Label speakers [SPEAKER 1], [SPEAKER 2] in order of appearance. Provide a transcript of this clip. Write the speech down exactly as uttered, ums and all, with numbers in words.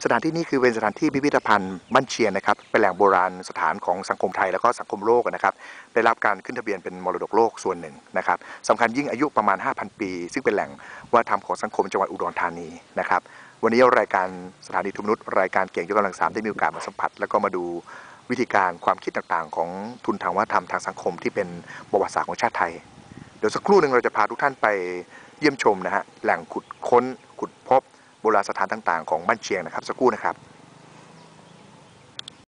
[SPEAKER 1] สถานที่นี้คือเป็นสถานที่พิพิธภัณฑ์บ้านเชียงนะครับเป็นแหล่งโบราณสถานของสังคมไทยแล้วก็สังคมโลกนะครับได้รับการขึ้นทะเบียนเป็นมรดกโลกส่วนหนึ่งนะครับสำคัญยิ่งอายุประมาณ ห้าพัน ปีซึ่งเป็นแหล่งวัฒนธรรมของสังคมจังหวัดอุดรธานีนะครับวันนี้รายการสถานีทุมนุษย์รายการเก่งยกกำลังสามได้มีโอกาสมาสัมผัสแล้วก็มาดูวิธีการความคิดต่างๆของทุนทางวัฒนธรรมทางสังคมที่เป็นประวัติศาสตร์ของชาติไทยเดี๋ยวสักครู่หนึ่งเราจะพาทุกท่านไปเยี่ยมชมนะฮะแหล่งขุดค้นขุดพบโบราณสถานต่างๆของบ้านเชียงนะครับสักครู่นะครับ